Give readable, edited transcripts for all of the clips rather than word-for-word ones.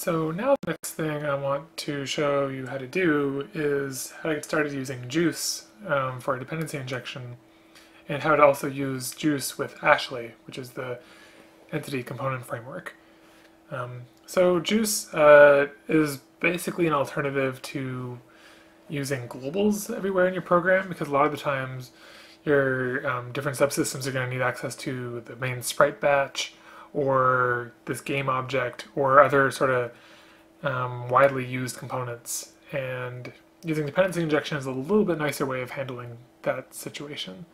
So now the next thing I want to show you how to do is how to get started using Guice for dependency injection, and how to also use Guice with Ashley, which is the entity component framework. So Guice is basically an alternative to using globals everywhere in your program, because a lot of the times your different subsystems are going to need access to the main sprite batch or this game object or other sort of widely used components, and using dependency injection is a little bit nicer way of handling that situation.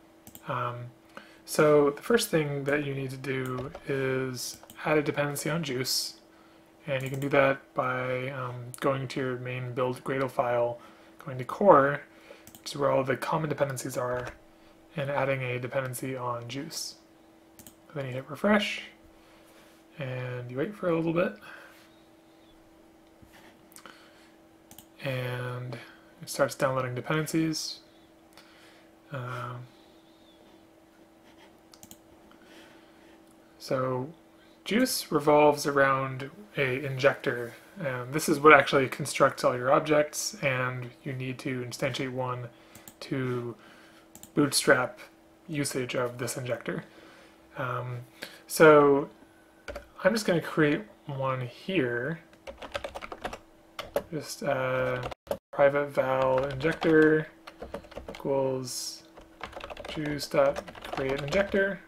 So the first thing that you need to do is add a dependency on Guice, and you can do that by going to your main build Gradle file, going to core, which is where all the common dependencies are, and adding a dependency on Guice. Then you hit refresh, and you wait for a little bit, and it starts downloading dependencies. So Guice revolves around a injector, and this is what actually constructs all your objects, and you need to instantiate one to bootstrap usage of this injector. So I'm just going to create one here, just private val injector equals Guice.create injector,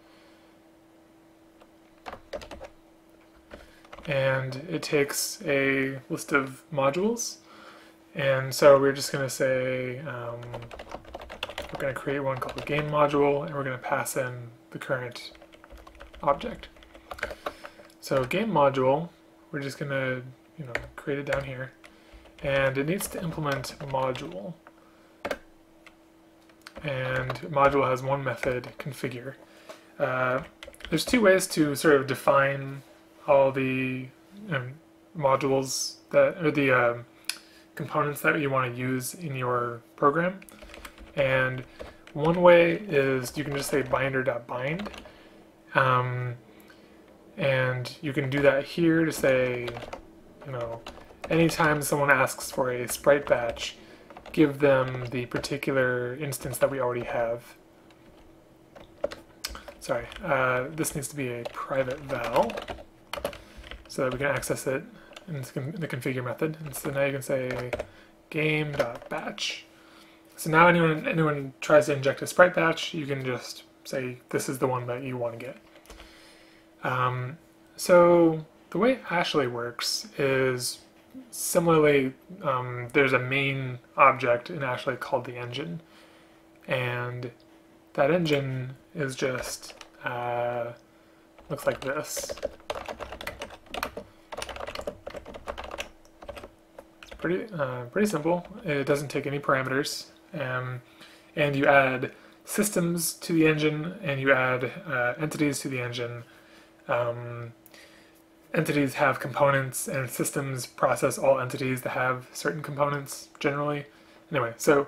and it takes a list of modules, and so we're just going to say we're going to create one called the game module, and we're going to pass in the current object. So game module, we're just going to create it down here, and it needs to implement module, and module has one method, configure. There's two ways to sort of define all the modules that, or the components that you want to use in your program. And one way is you can just say binder.bind, and you can do that here to say, anytime someone asks for a sprite batch, give them the particular instance that we already have. Sorry, this needs to be a private val so that we can access it in the configure method. And so now you can say game.batch. So now anyone tries to inject a sprite batch, you can just say this is the one that you want to get. So the way Ashley works is similarly, there's a main object in Ashley called the engine, and that engine is just looks like this. It's pretty simple. It doesn't take any parameters, and you add systems to the engine, and you add entities to the engine. Entities have components, and systems process all entities that have certain components generally. Anyway, so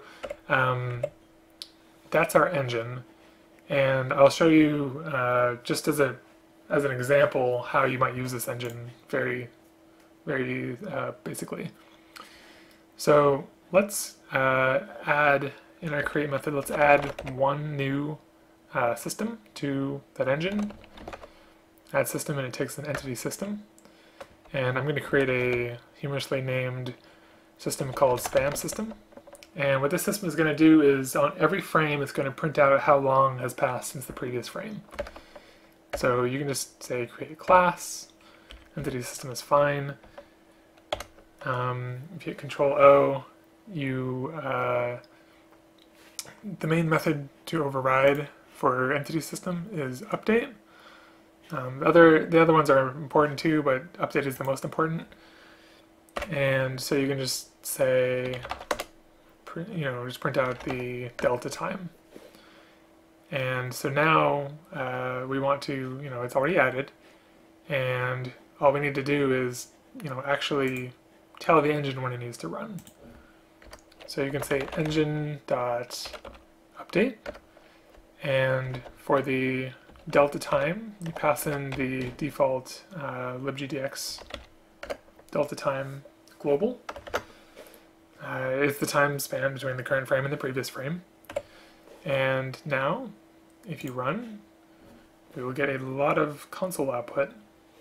that's our engine, and I'll show you just as an example how you might use this engine very basically. So let's add, in our create method, let's add one new system to that engine. Add system, and it takes an entity system. And I'm going to create a humorously named system called spam system. And what this system is going to do is on every frame it's going to print out how long has passed since the previous frame. So you can just say create a class, entity system is fine. If you hit Control O, the main method to override for entity system is update. The other ones are important too, but update is the most important. And so you can just say, just print out the delta time. And so now we want to, it's already added, and all we need to do is, actually tell the engine when it needs to run. So you can say engine.update, and for the delta time, you pass in the default LibGDX delta time global. It's the time span between the current frame and the previous frame. And now, if you run, we will get a lot of console output.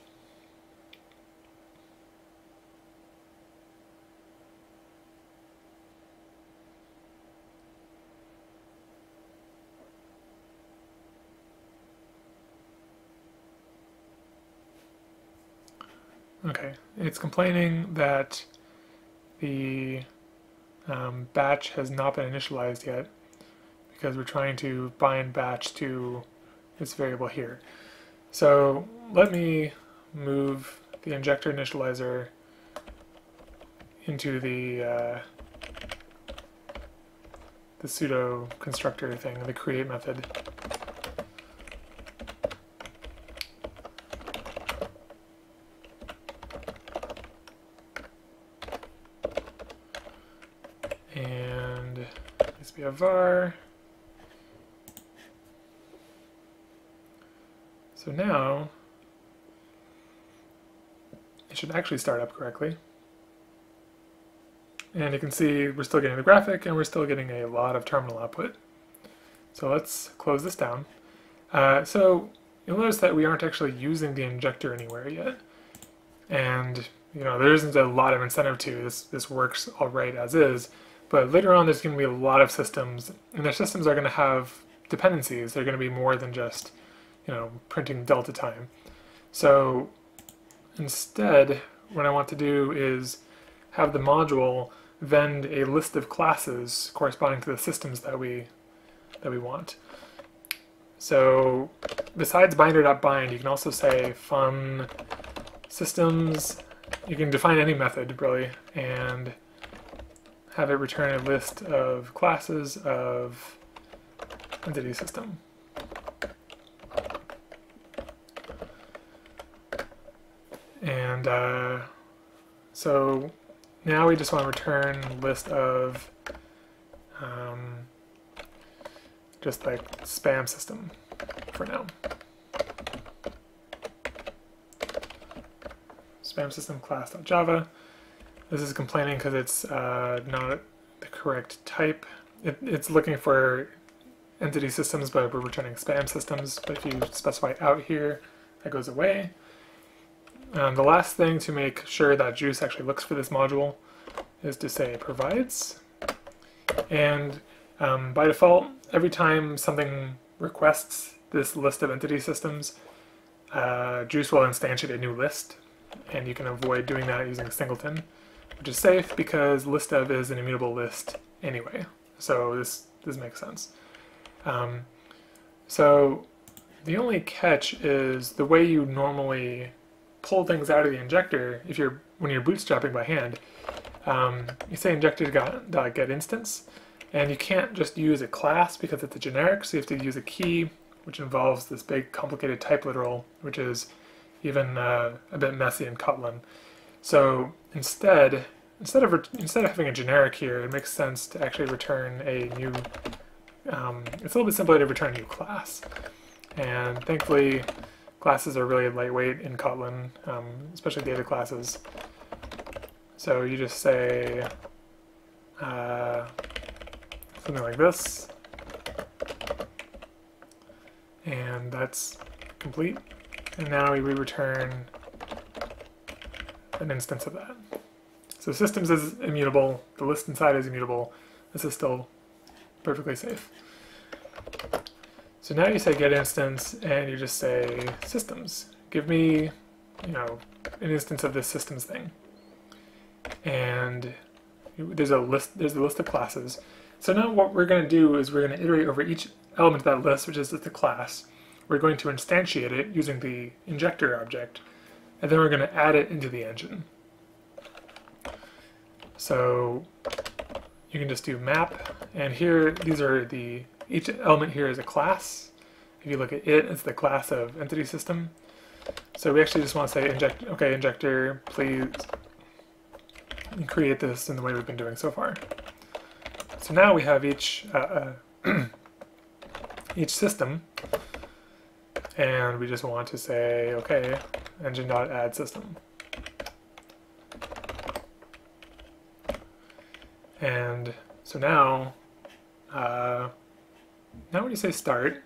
Okay, it's complaining that the batch has not been initialized yet because we're trying to bind batch to this variable here. So let me move the injector initializer into the pseudo constructor thing, the create method. And this be a var. So now it should actually start up correctly. And you can see we're still getting the graphic and we're still getting a lot of terminal output. So let's close this down. So you'll notice that we aren't actually using the injector anywhere yet. And there isn't a lot of incentive to this works all right as is. But later on, there's going to be a lot of systems, and their systems are going to have dependencies. They're going to be more than just, printing delta time. So instead, what I want to do is have the module vend a list of classes corresponding to the systems that we want. So besides binder.bind, you can also say fun systems. You can define any method, really, and have it return a list of classes of entity system. And so now we just want to return a list of just like spam system for now. Spam system class.java. This is complaining because it's not the correct type. It's looking for entity systems, but we're returning spam systems. But if you specify out here, that goes away. The last thing to make sure that Guice actually looks for this module is to say provides. And by default, every time something requests this list of entity systems, Guice will instantiate a new list. And you can avoid doing that using a singleton, which is safe because list of is an immutable list anyway. So this makes sense. So the only catch is the way you normally pull things out of the injector. When you're bootstrapping by hand, you say injector.get instance, and you can't just use a class because it's a generic. So you have to use a key, which involves this big complicated type literal, which is even a bit messy in Kotlin. So instead of having a generic here, it makes sense to actually return a new. It's a little bit simpler to return a new class, and thankfully, classes are really lightweight in Kotlin, especially data classes. So you just say something like this, and that's complete. And now we return an instance of that. So systems is immutable, the list inside is immutable. This is still perfectly safe. So now you say get instance, and you just say systems. Give me, an instance of this systems thing. And there's a list of classes. So now what we're going to do is we're going to iterate over each element of that list, which is the class. We're going to instantiate it using the injector object, and then we're going to add it into the engine. So you can just do map, and here each element here is a class. If you look at it, it's the class of entity system. So we actually just want to say injector, please create this in the way we've been doing so far. So now we have each system, and we just want to say, okay, engine.add system. And so now, when you say start,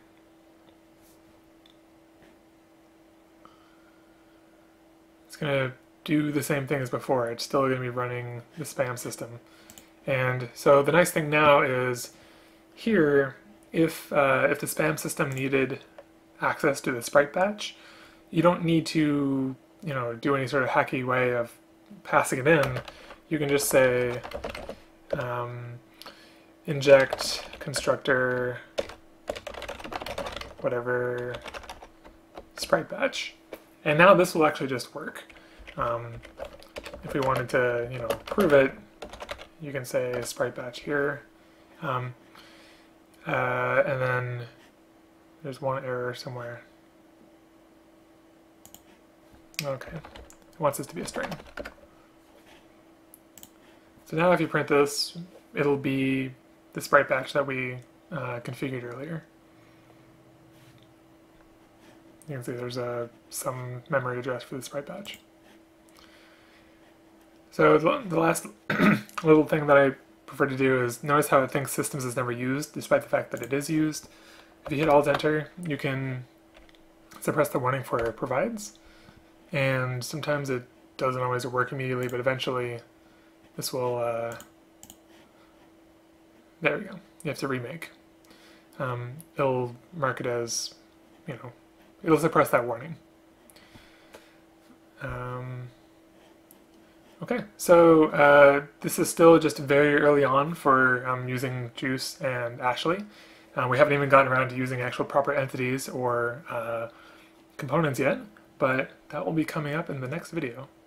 it's going to do the same thing as before. It's still going to be running the spam system. And so the nice thing now is here, if the spam system needed access to the sprite batch, you don't need to do any sort of hacky way of passing it in. You can just say inject constructor whatever sprite batch, and now this will actually just work. If we wanted to prove it, you can say sprite batch here, and then there's one error somewhere. Okay, it wants this to be a string. So now if you print this, it'll be the sprite batch that we configured earlier. You can see there's some memory address for the sprite batch. So the last little thing that I prefer to do is notice how it thinks systems is never used, despite the fact that it is used. If you hit Alt-Enter, you can suppress the warning for provides, and sometimes it doesn't always work immediately, but eventually this will, there we go, you have to remake. It'll mark it as, it'll suppress that warning. Okay, so this is still just very early on for using Guice and Ashley. We haven't even gotten around to using actual proper entities or components yet, but that will be coming up in the next video.